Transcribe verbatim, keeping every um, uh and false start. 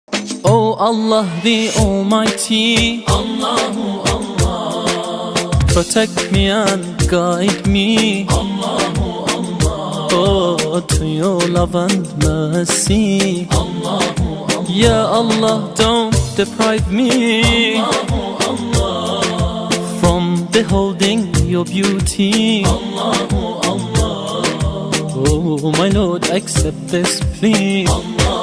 Oh Allah the Almighty, Allahu Allah, protect me and guide me, Allahu Allah, oh, to your love and mercy, Allahu Allah, Ya Allah, don't deprive me, Allahu Allah, from beholding your beauty, Allahu Allah, oh my Lord, accept this plea, Allah.